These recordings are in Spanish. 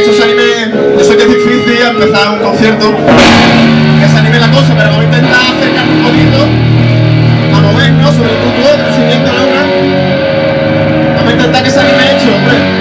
hecho ese anime, yo sé que es difícil empezar un concierto, que se anime la cosa, pero vamos a intentar acercarnos un poquito, a movernos, sobre todo el crecimiento de Laura. Vamos a intentar que se anime hecho, hombre.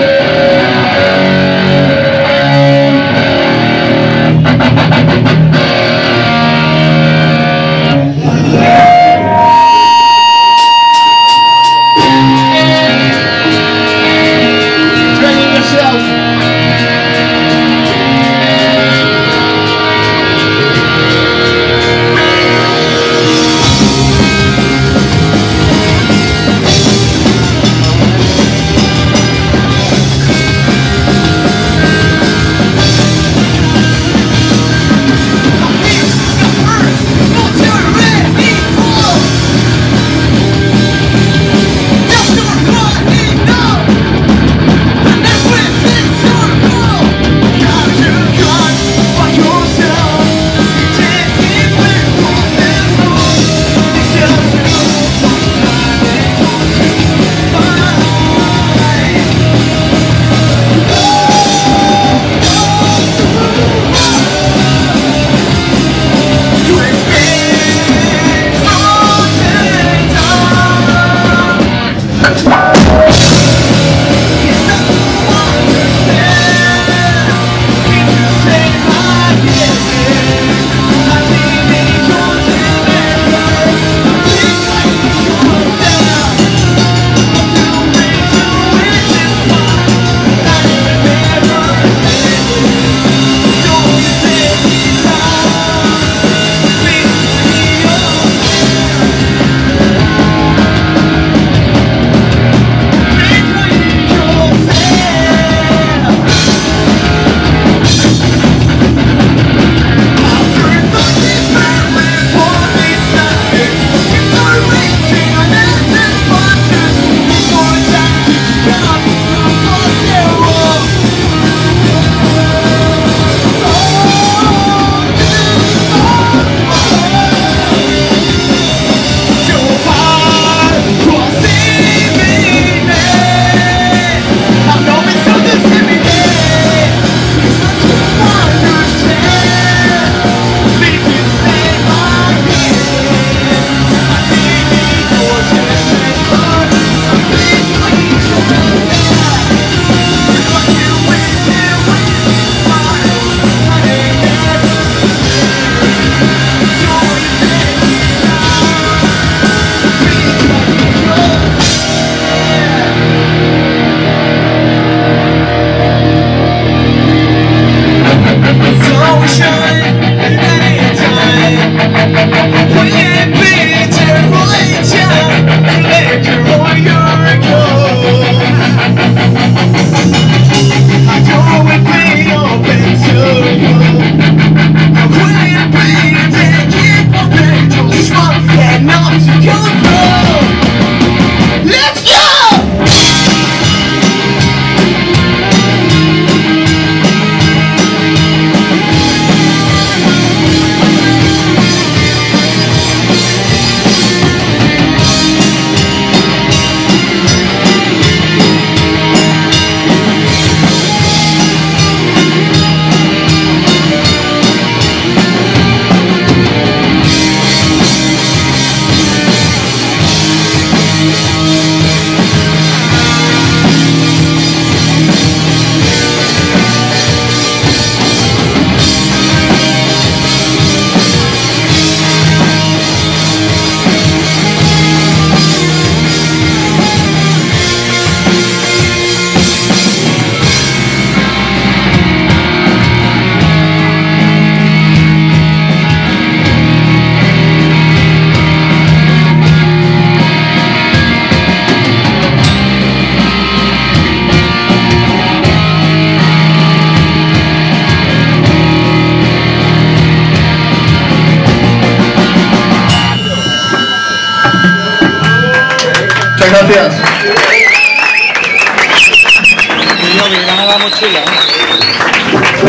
Gracias. Y yo, que gana la mochila.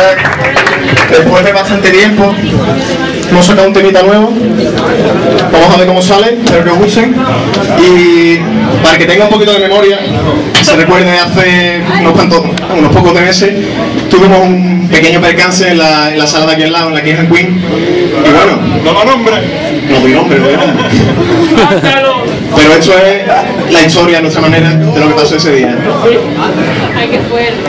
ahora, después de bastante tiempo, hemos sacado un temita nuevo. Vamos a ver cómo sale, espero que os gusten. Y para que tenga un poquito de memoria, se recuerde hace unos pocos de meses, tuvimos un pequeño percance en la sala de aquí al lado, en la King & Queen. Y bueno, no doy nombre. No doy nombre. Pero esto es la historia, nuestra manera, de lo que pasó ese día. Ay, qué fuerte.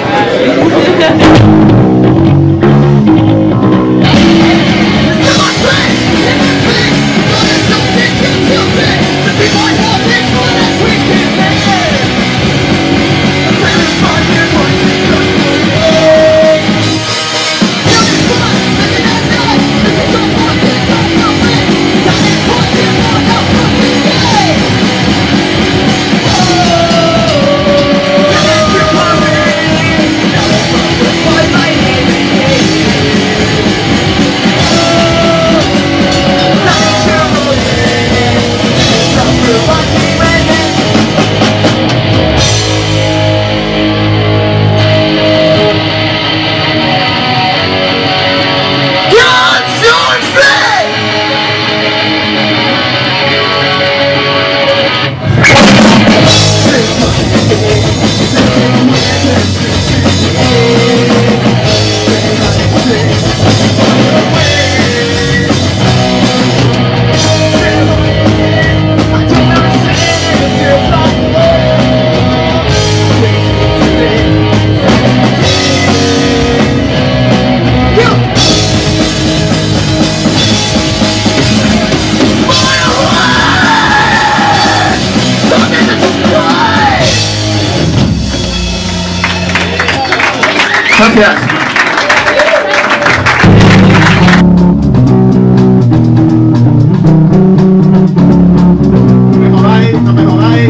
Gracias. No me jodáis, no me jodáis.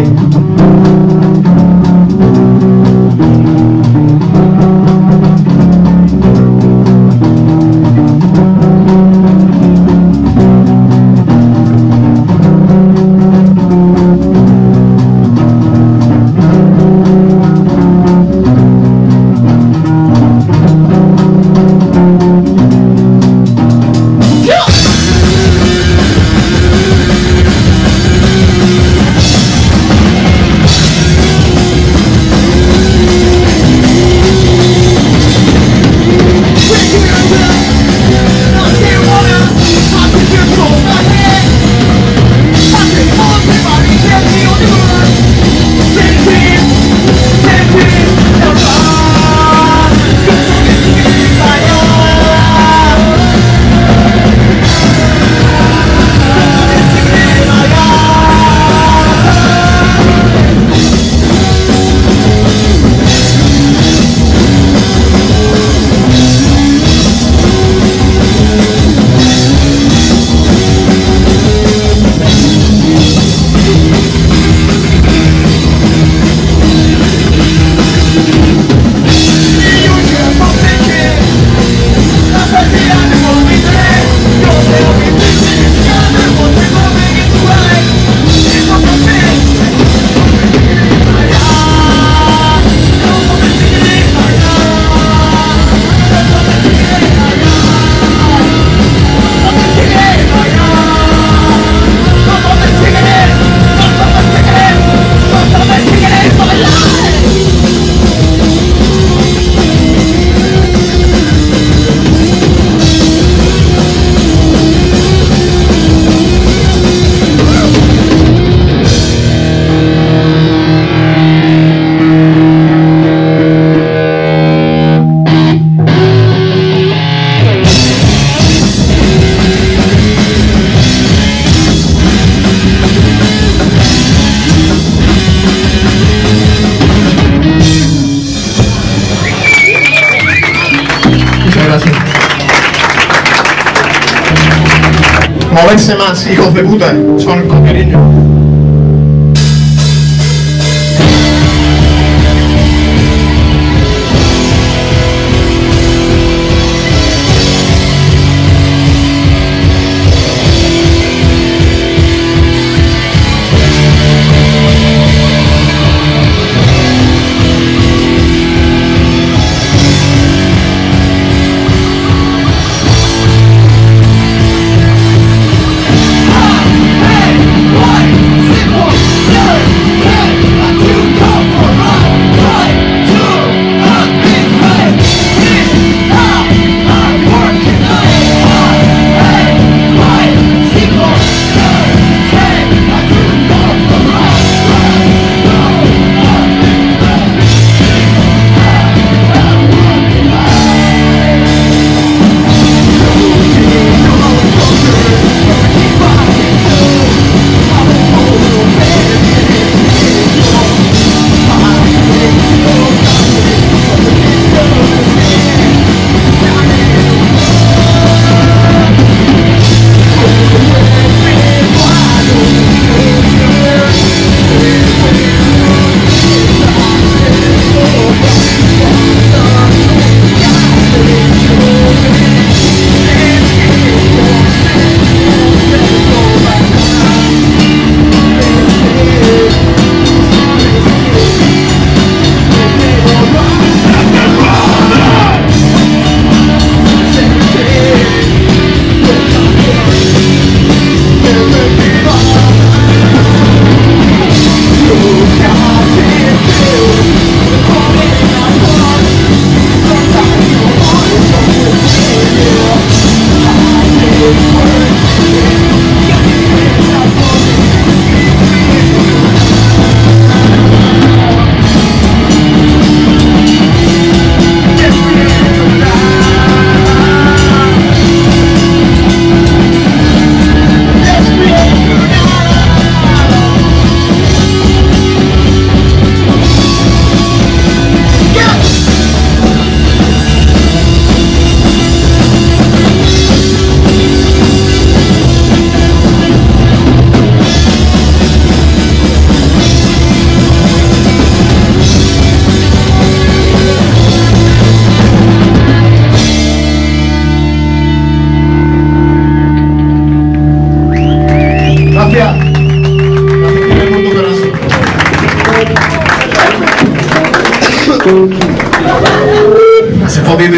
Moverse más, hijos de puta, son con cariño.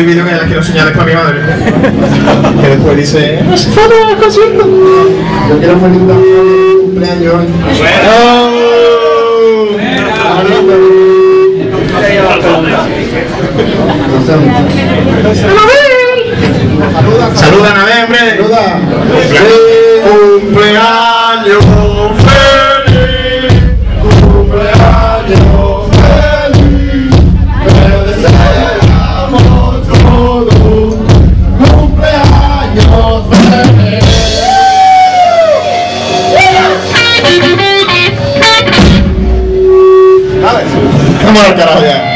vídeo que las quiero enseñarles para mi madre. Que después dice, no se foto del concierto. Yo quiero felicitar mi cumpleaños hoy. Saluda, Anabel, hombre. Saluda. Cumpleaños feliz. Cumpleaños feliz. Te deseamos todos. Cumpleaños feliz. Vale. Vamos al carajo ya.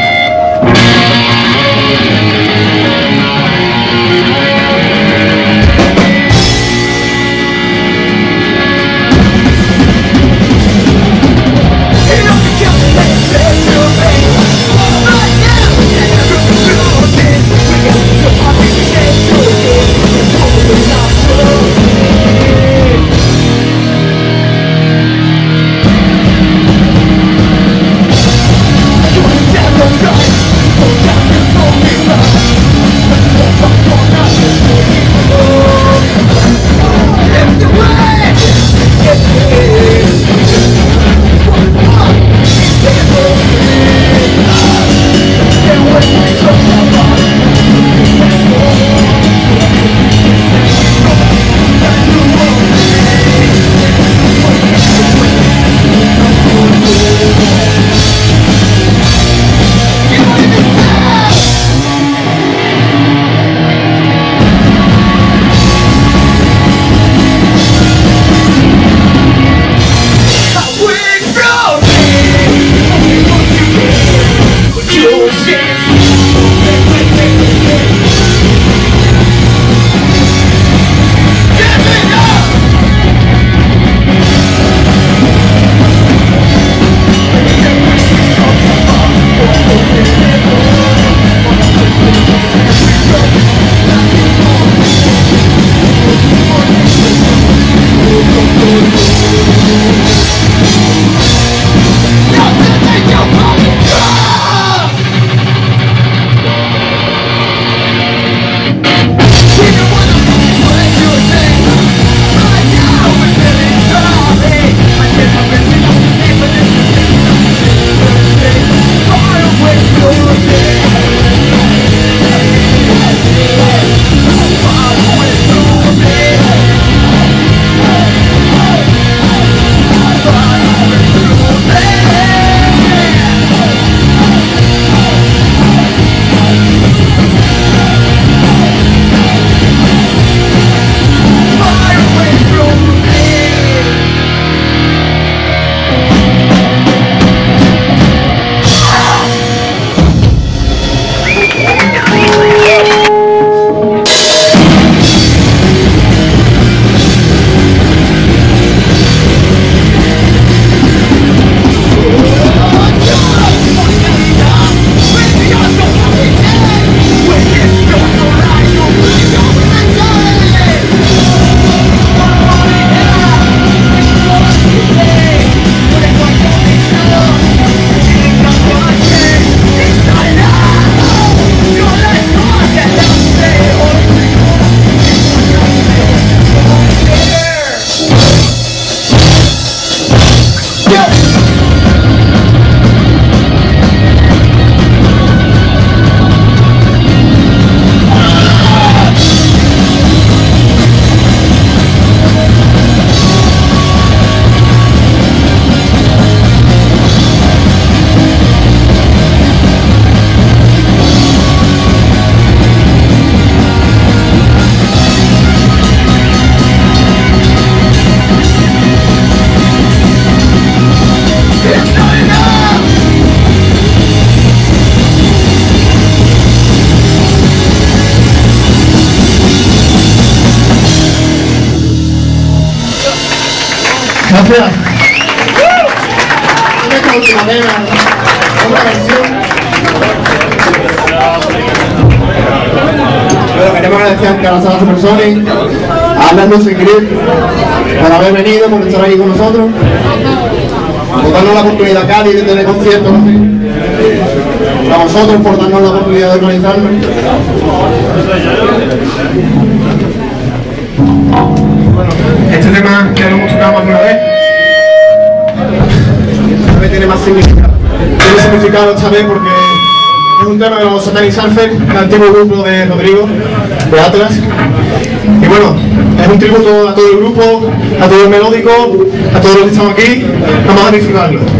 Gracias. Esta última tema, otra versión. Bueno, queremos agradecer a la Sala Supersonic, a Atlas Music Grid, por haber venido, por estar aquí con nosotros, por darnos la oportunidad a Cádiz de tener conciertos así. a vosotros por darnos la oportunidad de organizarlo. Bueno, este tema ya lo hemos tocado más de una vez. Esta vez tiene más significado. Tiene significado esta vez porque es un tema de los Satanic Surfers, el antiguo grupo de Rodrigo, de Atlas. Y bueno, es un tributo a todo el grupo, a todo el melódico, a todos los que estamos aquí. Vamos a disfrutarlo.